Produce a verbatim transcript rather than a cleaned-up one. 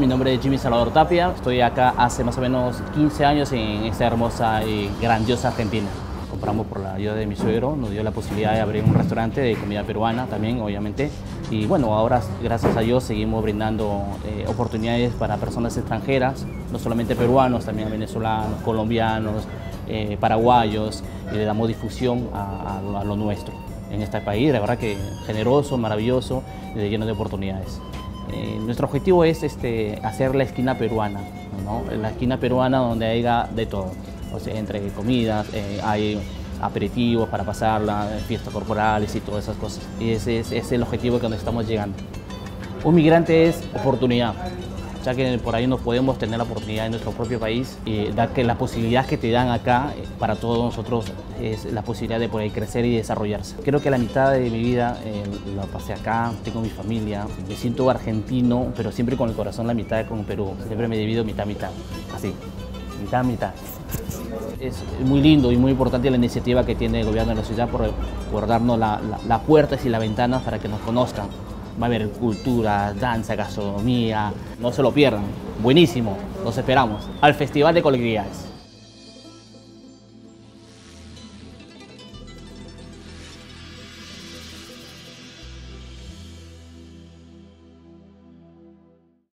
nombre es Jimmy Salvador Tapia, estoy acá hace más o menos quince años en esta hermosa y grandiosa Argentina. Compramos por la ayuda de mi suegro, nos dio la posibilidad de abrir un restaurante de comida peruana también, obviamente. Y bueno, ahora gracias a Dios seguimos brindando eh, oportunidades para personas extranjeras, no solamente peruanos, también venezolanos, colombianos, eh, paraguayos, y le damos difusión a, a, a lo nuestro en este país, la verdad que generoso, maravilloso, y lleno de oportunidades. Eh, nuestro objetivo es este, hacer la esquina peruana, ¿no? La esquina peruana donde haya de todo, o sea, entre comidas, eh, hay aperitivos para pasarla, fiestas corporales y todas esas cosas. Y ese es, ese es el objetivo que donde estamos llegando. Un migrante es oportunidad, ya que por ahí no podemos tener la oportunidad en nuestro propio país y dar que la posibilidad que te dan acá para todos nosotros es la posibilidad de poder crecer y desarrollarse. Creo que la mitad de mi vida eh, la pasé acá, tengo mi familia, me siento argentino, pero siempre con el corazón la mitad con Perú. Siempre me divido mitad, mitad, así, mitad, mitad. Es muy lindo y muy importante la iniciativa que tiene el gobierno de la ciudad por, por darnos las la, la puertas y las ventanas para que nos conozcan. Va a haber cultura, danza, gastronomía, no se lo pierdan. Buenísimo, los esperamos al Festival de Colectividades.